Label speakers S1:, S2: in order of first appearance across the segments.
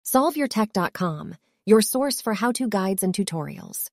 S1: SolveYourTech.com, your source for how-to guides and tutorials.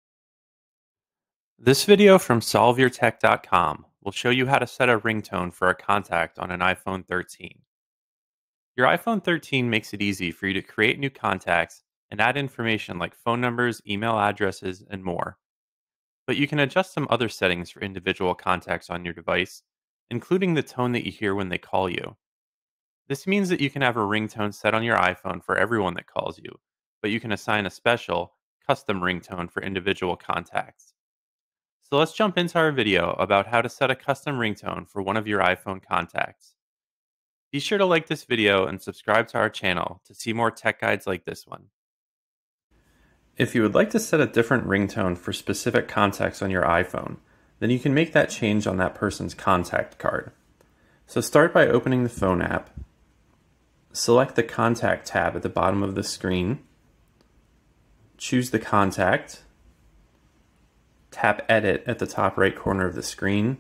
S2: This video from SolveYourTech.com will show you how to set a ringtone for a contact on an iPhone 13. Your iPhone 13 makes it easy for you to create new contacts and add information like phone numbers, email addresses, and more. But you can adjust some other settings for individual contacts on your device, including the tone that you hear when they call you. This means that you can have a ringtone set on your iPhone for everyone that calls you, but you can assign a special, custom ringtone for individual contacts. So let's jump into our video about how to set a custom ringtone for one of your iPhone contacts. Be sure to like this video and subscribe to our channel to see more tech guides like this one. If you would like to set a different ringtone for specific contacts on your iPhone, then you can make that change on that person's contact card. So start by opening the phone app. Select the Contact tab at the bottom of the screen. Choose the contact. Tap Edit at the top right corner of the screen.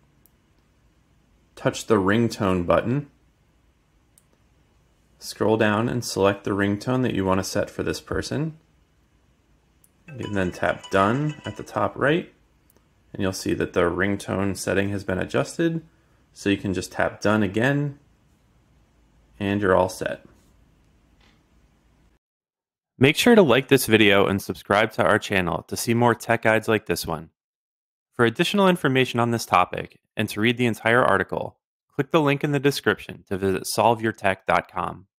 S2: Touch the Ringtone button. Scroll down and select the ringtone that you want to set for this person. You can then tap Done at the top right, and you'll see that the ringtone setting has been adjusted. So you can just tap Done again, and you're all set. Make sure to like this video and subscribe to our channel to see more tech guides like this one. For additional information on this topic and to read the entire article, click the link in the description to visit solveyourtech.com.